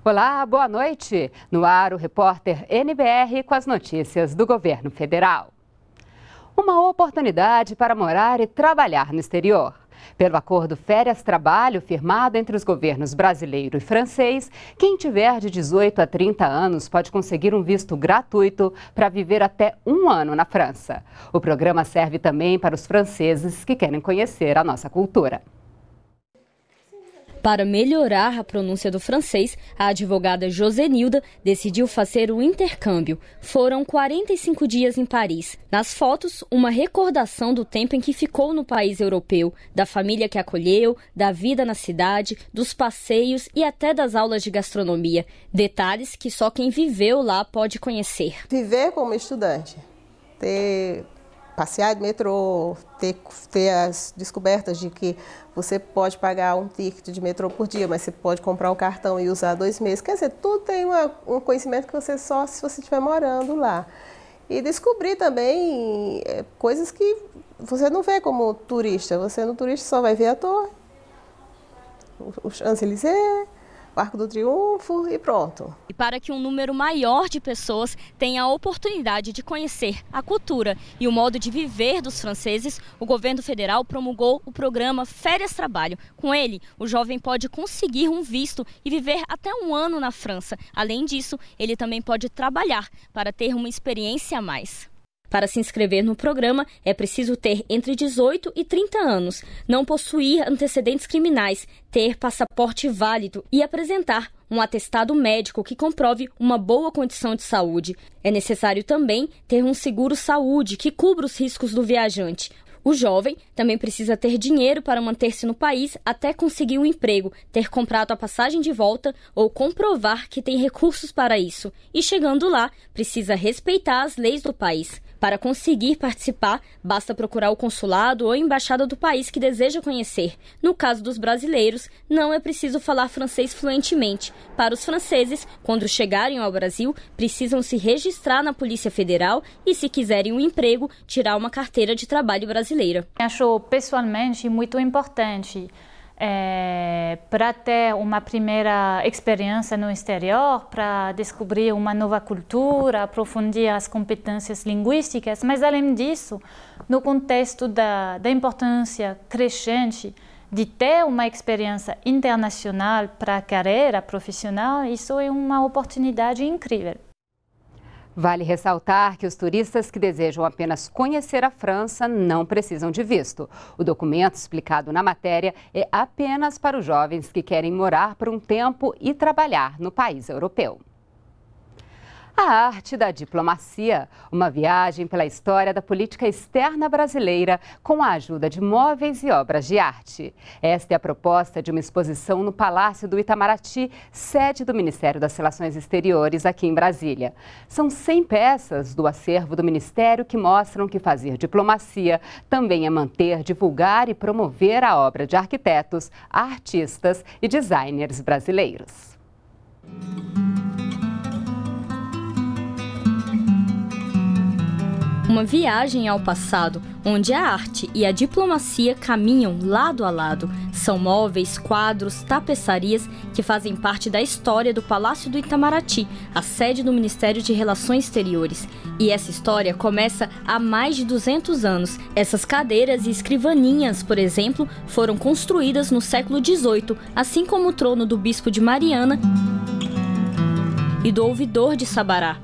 Olá, boa noite. No ar, o repórter NBR com as notícias do governo federal. Uma oportunidade para morar e trabalhar no exterior. Pelo acordo Férias-Trabalho firmado entre os governos brasileiro e francês, quem tiver de 18 a 30 anos pode conseguir um visto gratuito para viver até 1 ano na França. O programa serve também para os franceses que querem conhecer a nossa cultura. Para melhorar a pronúncia do francês, a advogada Josenilda decidiu fazer o intercâmbio. Foram 45 dias em Paris. Nas fotos, uma recordação do tempo em que ficou no país europeu, da família que acolheu, da vida na cidade, dos passeios e até das aulas de gastronomia. Detalhes que só quem viveu lá pode conhecer. Viver como estudante, passear de metrô, ter as descobertas de que você pode pagar um ticket de metrô por dia, mas você pode comprar um cartão e usar 2 meses. Quer dizer, tudo tem um conhecimento que você só se você estiver morando lá. E descobrir também coisas que você não vê como turista. Você no turista só vai ver a torre, o Champs-Élysées, o Arco do Triunfo e pronto. E para que um número maior de pessoas tenha a oportunidade de conhecer a cultura e o modo de viver dos franceses, o governo federal promulgou o programa Férias-Trabalho. Com ele, o jovem pode conseguir um visto e viver até 1 ano na França. Além disso, ele também pode trabalhar para ter uma experiência a mais. Para se inscrever no programa, é preciso ter entre 18 e 30 anos, não possuir antecedentes criminais, ter passaporte válido e apresentar um atestado médico que comprove uma boa condição de saúde. É necessário também ter um seguro-saúde que cubra os riscos do viajante. O jovem também precisa ter dinheiro para manter-se no país até conseguir um emprego, ter comprado a passagem de volta ou comprovar que tem recursos para isso. E chegando lá, precisa respeitar as leis do país. Para conseguir participar, basta procurar o consulado ou a embaixada do país que deseja conhecer. No caso dos brasileiros, não é preciso falar francês fluentemente. Para os franceses, quando chegarem ao Brasil, precisam se registrar na Polícia Federal e, se quiserem um emprego, tirar uma carteira de trabalho brasileira. Acho pessoalmente muito importante para ter uma primeira experiência no exterior, para descobrir uma nova cultura, aprofundir as competências linguísticas, mas além disso, no contexto da importância crescente de ter uma experiência internacional para a carreira profissional, isso é uma oportunidade incrível. Vale ressaltar que os turistas que desejam apenas conhecer a França não precisam de visto. O documento explicado na matéria é apenas para os jovens que querem morar por um tempo e trabalhar no país europeu. A arte da diplomacia, uma viagem pela história da política externa brasileira com a ajuda de móveis e obras de arte. Esta é a proposta de uma exposição no Palácio do Itamaraty, sede do Ministério das Relações Exteriores aqui em Brasília. São 100 peças do acervo do Ministério que mostram que fazer diplomacia também é manter, divulgar e promover a obra de arquitetos, artistas e designers brasileiros. Uma viagem ao passado, onde a arte e a diplomacia caminham lado a lado. São móveis, quadros, tapeçarias que fazem parte da história do Palácio do Itamaraty, a sede do Ministério de Relações Exteriores. E essa história começa há mais de 200 anos. Essas cadeiras e escrivaninhas, por exemplo, foram construídas no século XVIII, assim como o trono do Bispo de Mariana e do Ouvidor de Sabará.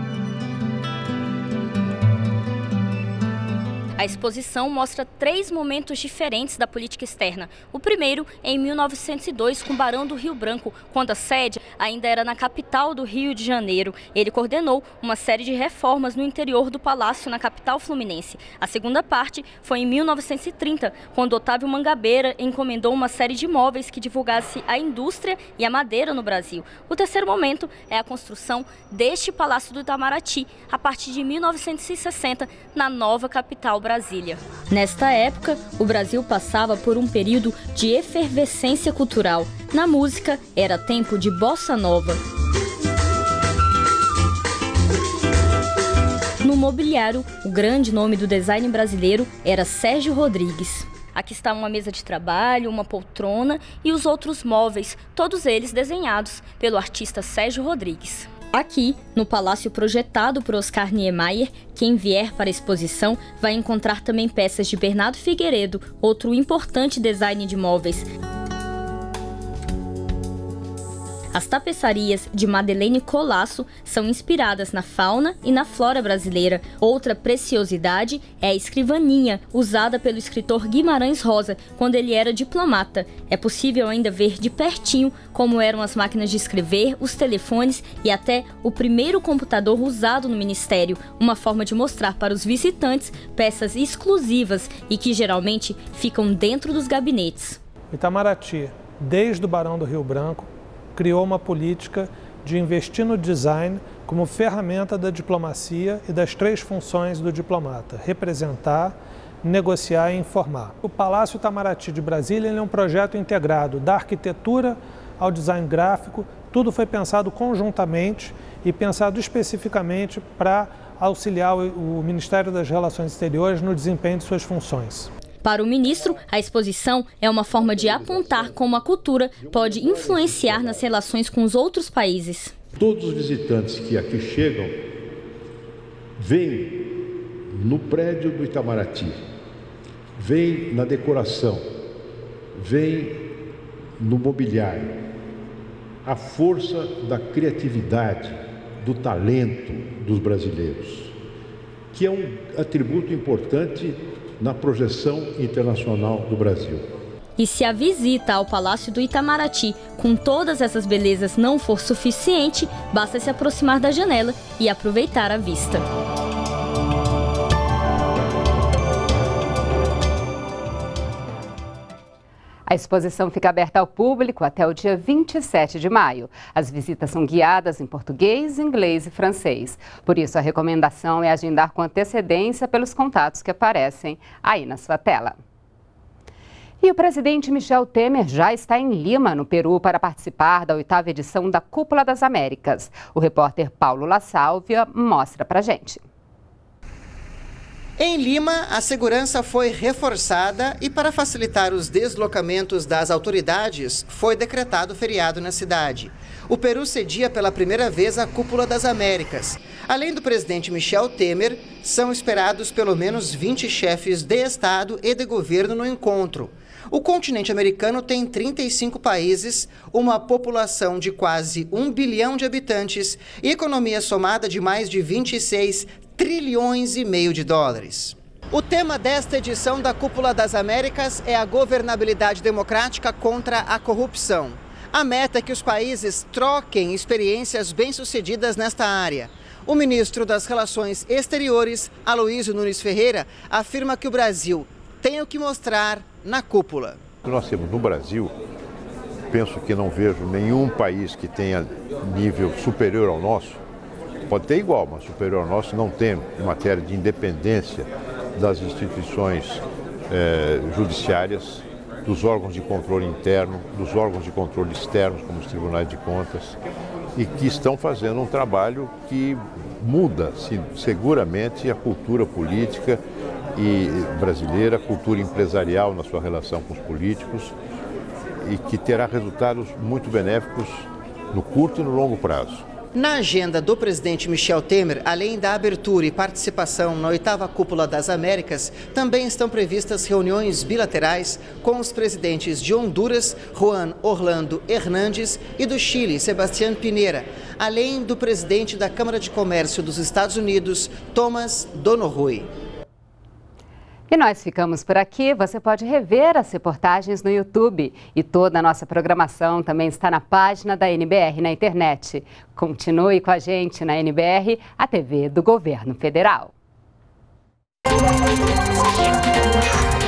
A exposição mostra 3 momentos diferentes da política externa. O primeiro é em 1902, com o Barão do Rio Branco, quando a sede ainda era na capital do Rio de Janeiro. Ele coordenou uma série de reformas no interior do palácio, na capital fluminense. A segunda parte foi em 1930, quando Otávio Mangabeira encomendou uma série de móveis que divulgasse a indústria e a madeira no Brasil. O terceiro momento é a construção deste Palácio do Itamaraty, a partir de 1960, na nova capital Brasília. Nesta época, o Brasil passava por um período de efervescência cultural. Na música, era tempo de bossa nova. No mobiliário, o grande nome do design brasileiro era Sérgio Rodrigues. Aqui está uma mesa de trabalho, uma poltrona e os outros móveis, todos eles desenhados pelo artista Sérgio Rodrigues. Aqui, no palácio projetado por Oscar Niemeyer, quem vier para a exposição vai encontrar também peças de Bernardo Figueiredo, outro importante design de móveis. As tapeçarias de Madeleine Colasso são inspiradas na fauna e na flora brasileira. Outra preciosidade é a escrivaninha, usada pelo escritor Guimarães Rosa quando ele era diplomata. É possível ainda ver de pertinho como eram as máquinas de escrever, os telefones e até o primeiro computador usado no Ministério, uma forma de mostrar para os visitantes peças exclusivas e que geralmente ficam dentro dos gabinetes. Itamaraty, desde o Barão do Rio Branco, criou uma política de investir no design como ferramenta da diplomacia e das 3 funções do diplomata: representar, negociar e informar. O Palácio Itamaraty de Brasília é um projeto integrado da arquitetura ao design gráfico. Tudo foi pensado conjuntamente e pensado especificamente para auxiliar o Ministério das Relações Exteriores no desempenho de suas funções. Para o ministro, a exposição é uma forma de apontar como a cultura pode influenciar nas relações com os outros países. Todos os visitantes que aqui chegam veem no prédio do Itamaraty, veem na decoração, veem no mobiliário a força da criatividade, do talento dos brasileiros, que é um atributo importante na projeção internacional do Brasil. E se a visita ao Palácio do Itamaraty com todas essas belezas não for suficiente, basta se aproximar da janela e aproveitar a vista. A exposição fica aberta ao público até o dia 27 de maio. As visitas são guiadas em português, inglês e francês. Por isso, a recomendação é agendar com antecedência pelos contatos que aparecem aí na sua tela. E o presidente Michel Temer já está em Lima, no Peru, para participar da 8ª edição da Cúpula das Américas. O repórter Paulo La Sálvia mostra pra gente. Em Lima, a segurança foi reforçada e, para facilitar os deslocamentos das autoridades, foi decretado feriado na cidade. O Peru cedia pela primeira vez a Cúpula das Américas. Além do presidente Michel Temer, são esperados pelo menos 20 chefes de Estado e de governo no encontro. O continente americano tem 35 países, uma população de quase 1 bilhão de habitantes e economia somada de mais de 26 trilhões e meio de dólares. O tema desta edição da Cúpula das Américas é a governabilidade democrática contra a corrupção. A meta é que os países troquem experiências bem-sucedidas nesta área. O ministro das Relações Exteriores, Aloysio Nunes Ferreira, afirma que o Brasil tem o que mostrar na cúpula. O que nós temos no Brasil, penso que não vejo nenhum país que tenha nível superior ao nosso. Pode ter igual, mas superior ao nosso não tem, em matéria de independência das instituições judiciárias, dos órgãos de controle interno, dos órgãos de controle externos, como os tribunais de contas, e que estão fazendo um trabalho que muda seguramente a cultura política brasileira, a cultura empresarial na sua relação com os políticos, e que terá resultados muito benéficos no curto e no longo prazo. Na agenda do presidente Michel Temer, além da abertura e participação na 8ª Cúpula das Américas, também estão previstas reuniões bilaterais com os presidentes de Honduras, Juan Orlando Hernández, e do Chile, Sebastián Piñera, além do presidente da Câmara de Comércio dos Estados Unidos, Tomás Donoghue. E nós ficamos por aqui. Você pode rever as reportagens no YouTube. E toda a nossa programação também está na página da NBR na internet. Continue com a gente na NBR, a TV do Governo Federal.